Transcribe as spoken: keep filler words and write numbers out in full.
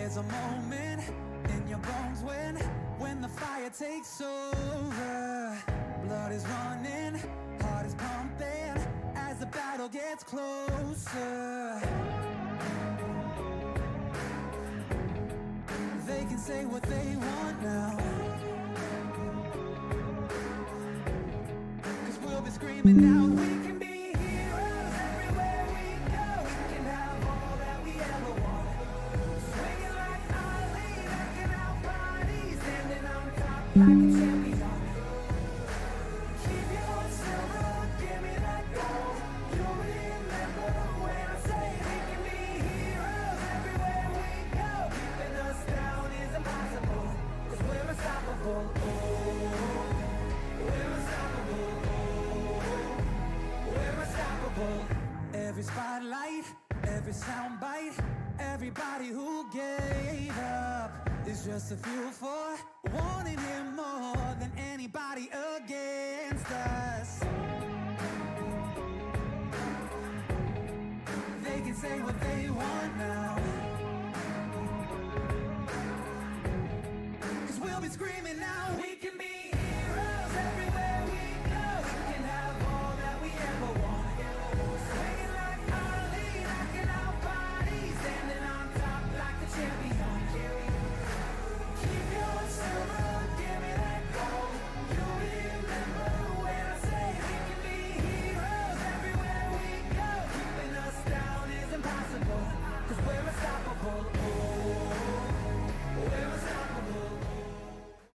There's a moment in your bones when, when the fire takes over. Blood is running, heart is pumping, as the battle gets closer. They can say what they want now, 'cause we'll be screaming out, we can be heroes everywhere we go. We can have all that we ever want. Swinging like Ali, rocking out bodies, standing on top like a champion. Keep your voice silver, give me that gold. You'll remember when I say we can be heroes everywhere we go. Keeping us down is impossible, 'cause we're unstoppable. Oh, we're unstoppable. We're unstoppable. Every spotlight, every soundbite, everybody who gave up is just a fuel for wanting him more than anybody against us. They can say what they want now,